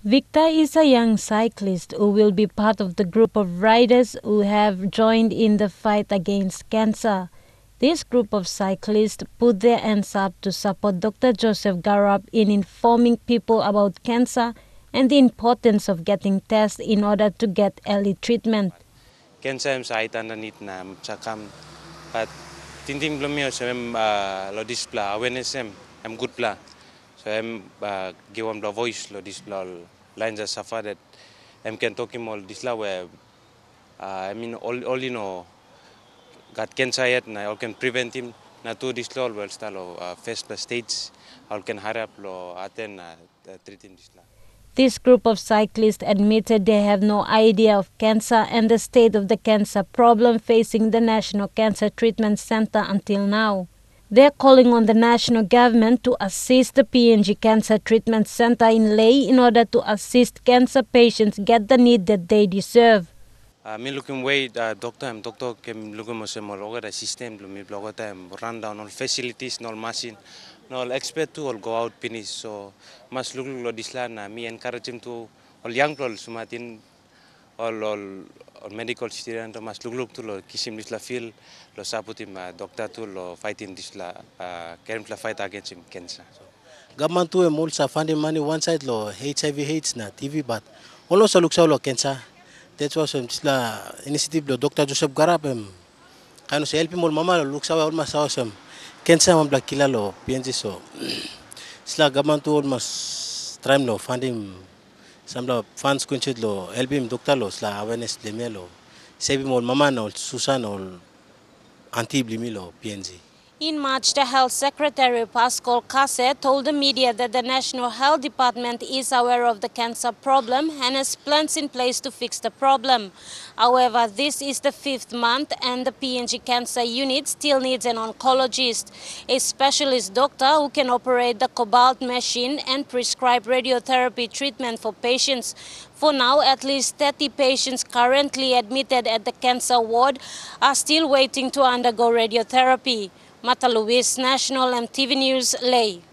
Victor is a young cyclist who will be part of the group of riders who have joined in the fight against cancer. This group of cyclists put their hands up to support Dr. Joseph Garab in informing people about cancer and the importance of getting tests in order to get early treatment. Cancer am sa itan na nit na sakam at tintim belum yo sem lo display awareness em good pla so em give them the voice lo display lines are suffer that em can talk him all display where I mean all you know got cancer yet na all can prevent him na to display well style first stage all can hurry up lo attend treating display. This group of cyclists admitted they have no idea of cancer and the state of the cancer problem facing the National Cancer Treatment Center until now. They are calling on the national government to assist the PNG Cancer Treatment Center in Ley in order to assist cancer patients get the need that they deserve. Me looking way doctor came looking mo sem all the system me blog time run down all facilities no machine no expert to all go out finish so mas look lo disla na me encourage him to all young people sumatin all medical student mas look to lo kisim disla feel lo support him doctor to lo fighting disla can fight against him cancer. Government to also funding money one side lo HIV AIDS na TV but also looks all cancer. That was the initiative of Dr. Joseph Garab. Kano sa help mo mama looks almost awesome. Cancer man black killer lo PNG so. Sila government to almost try lo funding some lo funds kunchid lo help him doctor lo sila awareness lemelo. Save mo mama no Susan or anti blimilo PNG. In March, the Health Secretary Pascal Kase told the media that the National Health Department is aware of the cancer problem and has plans in place to fix the problem. However, this is the 5th month and the PNG Cancer Unit still needs an oncologist, a specialist doctor who can operate the cobalt machine and prescribe radiotherapy treatment for patients. For now, at least 30 patients currently admitted at the cancer ward are still waiting to undergo radiotherapy. Mata Luis, National EMTV News, Ley.